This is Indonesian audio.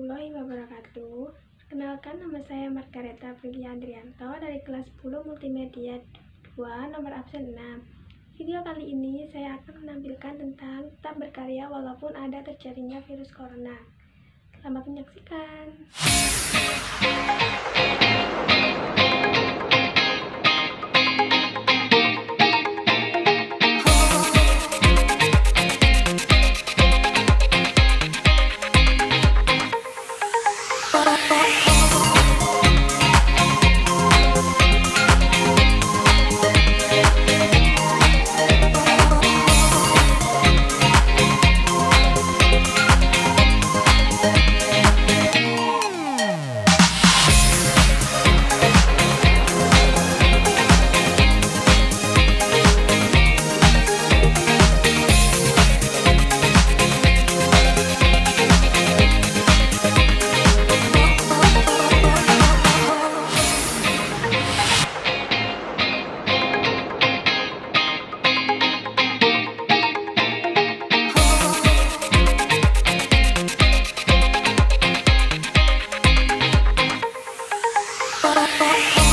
warahmatullahi wabarakatuh. Kenalkan, nama saya Margareta Prilia Andrianto dari kelas 10 Multimedia 2 nomor absen 6. Video kali ini saya akan menampilkan tentang tetap berkarya walaupun ada terjadinya virus corona. Selamat menyaksikan. Oh,